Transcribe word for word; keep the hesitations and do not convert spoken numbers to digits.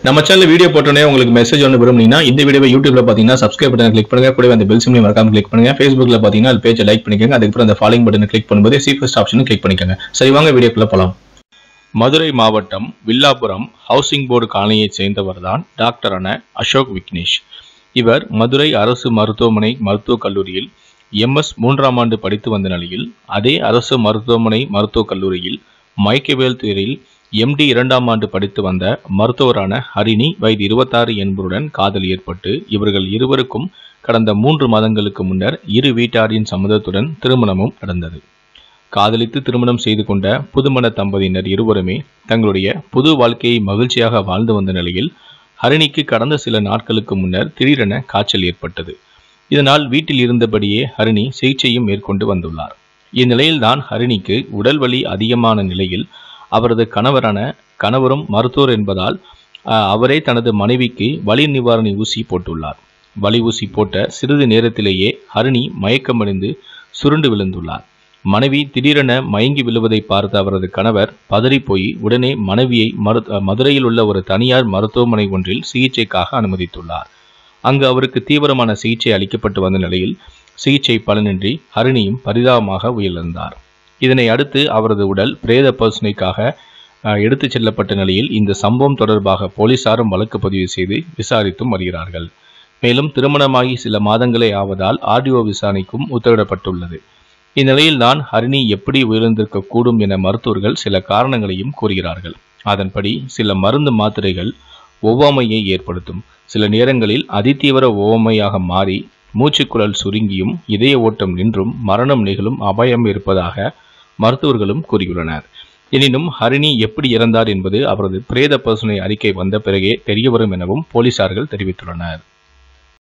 நம்ம channel video போட்டோனே உங்களுக்கு message ஒன்று விரும்புனீங்கன்னா இந்த வீடியோவை யூடியூப்ல பாத்தீங்கன்னா சப்ஸ்கிரைப் பட்டனை கிளிக் பண்ணுங்க, கூடவே அந்த பெல் சிம்பலையும் மறக்காம கிளிக் பண்ணுங்க. Facebookல பாத்தீங்கன்னா அது பேஜை லைக் பண்ணிக்கோங்க, அதுக்கப்புறம் அந்த ஃபாலோயிங் பட்டனை கிளிக் பண்ணும்போது சி ஃபர்ஸ்ட் ஆப்ஷனும் கிளிக் பண்ணிக்கோங்க. சரி வாங்க வீடியோக்குள்ள போலாம். மதுரை மாவட்டம் வில்லாபுரம் ஹவுசிங் போர்டு காலனியை சேர்ந்தவர் தான் டாக்டரான அசோக் விக்னேஷ். இவர் மதுரை அரசு மருத்துவமனை மருத்துவக் கல்லூரியில் எம்எஸ் மூன்றாம் ஆண்டு படித்து வந்த நிலையில் அதே அரசு மருத்துவமனை மருத்துவக் கல்லூரியில் மயக்கவியல் துறையில் எம்டி இரண்டாம் ஆண்டு படித்து வந்த மருத்துவரான ஹரிணி வயது இருபத்தாறு என்பவருடன் காதல் ஏற்பட்டு இவர்கள் இருவருக்கும் கடந்த மூன்று மாதங்களுக்கு முன்னர் இரு வீட்டாரின் சம்மதத்துடன் திருமணமும் நடந்தது. காதலித்து திருமணம் செய்து கொண்ட புதுமண தம்பதியினர் இருவருமே தங்களுடைய புது வாழ்க்கையை மகிழ்ச்சியாக வாழ்ந்து வந்த நிலையில் ஹரிணிக்கு கடந்த சில நாட்களுக்கு முன்னர் திடீரென காய்ச்சல் ஏற்பட்டது. இதனால் வீட்டில் இருந்தபடியே ஹரிணி சிகிச்சையும் மேற்கொண்டு வந்துள்ளார். இந்நிலையில்தான் ஹரிணிக்கு உடல் வலி அதிகமான நிலையில் அவரது கணவரான கணவரும் மருத்துவர் என்பதால் அவரே தனது மனைவிக்கு வலி நிவாரணி ஊசி போட்டுள்ளார். வலி ஊசி போட்ட சிறிது நேரத்திலேயே ஹரிணி மயக்கமடைந்து சுருண்டு விழுந்துள்ளார். மனைவி திடீரென மயங்கி விழுவதை பார்த்த அவரது கணவர் பதறிப்போய் உடனே மனைவியை மரு மதுரையில் உள்ள ஒரு தனியார் மருத்துவமனை ஒன்றில் சிகிச்சைக்காக அனுமதித்துள்ளார். அங்கு அவருக்கு தீவிரமான சிகிச்சை அளிக்கப்பட்டு வந்த நிலையில் சிகிச்சை பலனின்றி ஹரிணியும் பரிதாபமாக உயிரிழந்தார். இதனை அடுத்து அவரது உடல் பிரேத பரிசோதனைக்காக எடுத்துச் செல்லப்பட்ட நிலையில் இந்த சம்பவம் தொடர்பாக போலீசாரும் வழக்கு பதிவு செய்து விசாரித்தும் வருகிறார்கள். மேலும் திருமணமாகி சில மாதங்களே ஆவதால் ஆர்டிஓ விசாரணைக்கும் உத்தரவிடப்பட்டுள்ளது. இந்நிலையில்தான் ஹரிணி எப்படி உயிரிழந்திருக்க கூடும் என மருத்துவர்கள் சில காரணங்களையும் கூறுகிறார்கள். அதன்படி சில மருந்து மாத்திரைகள் ஒவ்வாமையை ஏற்படுத்தும். சில நேரங்களில் அதிதீவிர ஒவ்வாமையாக மாறி மூச்சுக்குழல் சுருங்கியும் இதய ஓட்டம் நின்றும் மரணம் நிகழும் அபாயம் இருப்பதாக மருத்துவர்களும் கூறியுள்ளனர். எனினும் ஹரிணி எப்படி இறந்தார் என்பது அவரது பிரேத பரிசோதனை அறிக்கை வந்த பிறகே தெரியவரும் எனவும் போலீசார்கள் தெரிவித்துள்ளனர்.